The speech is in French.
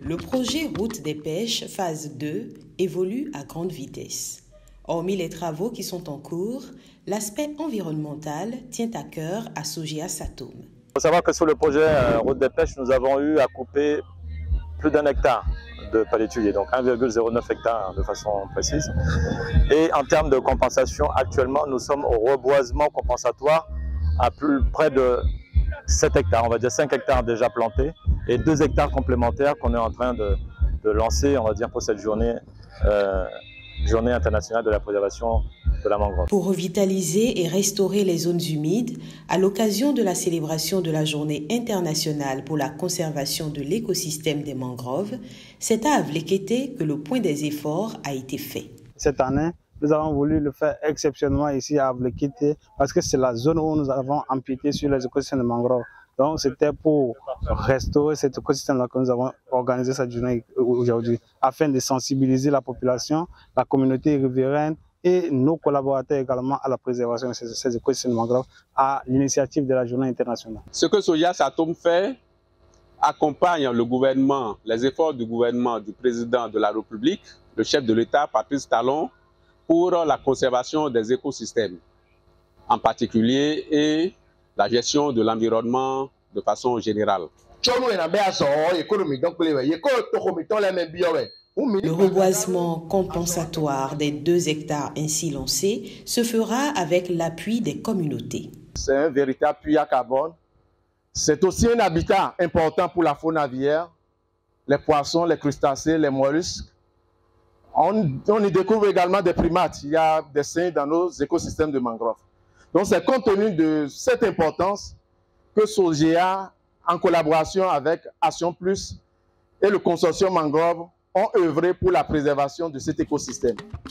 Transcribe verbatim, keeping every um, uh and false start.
Le projet Route des Pêches, phase deux, évolue à grande vitesse. Hormis les travaux qui sont en cours, l'aspect environnemental tient à cœur à Sogea Satome. Il faut savoir que sur le projet euh, Route des Pêches, nous avons eu à couper plus d'un hectare de palétuvier, donc un virgule zéro neuf hectare de façon précise. Et en termes de compensation, actuellement, nous sommes au reboisement compensatoire à plus près de sept hectares, on va dire cinq hectares déjà plantés et deux hectares complémentaires qu'on est en train de, de lancer, on va dire, pour cette journée, euh, journée internationale de la préservation de la mangrove. Pour revitaliser et restaurer les zones humides, à l'occasion de la célébration de la journée internationale pour la conservation de l'écosystème des mangroves, c'est à Avlekete que le point des efforts a été fait. Cette année, nous avons voulu le faire exceptionnellement ici à Avlekete parce que c'est la zone où nous avons empiété sur les écosystèmes de mangroves. Donc c'était pour restaurer cet écosystème-là que nous avons organisé cette journée aujourd'hui, afin de sensibiliser la population, la communauté riveraine et nos collaborateurs également à la préservation de ces, ces écosystèmes de mangroves à l'initiative de la journée internationale. Ce que Sogea Satome fait accompagne le gouvernement, les efforts du gouvernement du président de la République, le chef de l'État, Patrice Talon, pour la conservation des écosystèmes, en particulier, et la gestion de l'environnement de façon générale. Le reboisement compensatoire des deux hectares ainsi lancés se fera avec l'appui des communautés. C'est un véritable puits à carbone. C'est aussi un habitat important pour la faune aviaire, les poissons, les crustacés, les mollusques. On, on y découvre également des primates. Il y a des singes dans nos écosystèmes de mangroves. Donc c'est compte tenu de cette importance que Sogea, en collaboration avec Action Plus et le consortium mangrove, ont œuvré pour la préservation de cet écosystème.